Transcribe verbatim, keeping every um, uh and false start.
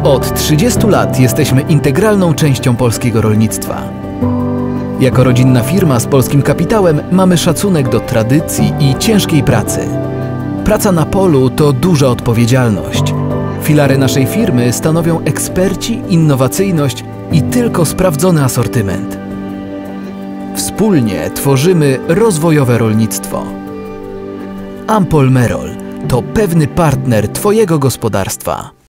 Od trzydziestu lat jesteśmy integralną częścią polskiego rolnictwa. Jako rodzinna firma z polskim kapitałem mamy szacunek do tradycji i ciężkiej pracy. Praca na polu to duża odpowiedzialność. Filary naszej firmy stanowią eksperci, innowacyjność i tylko sprawdzony asortyment. Wspólnie tworzymy rozwojowe rolnictwo. Ampol Merol to pewny partner Twojego gospodarstwa.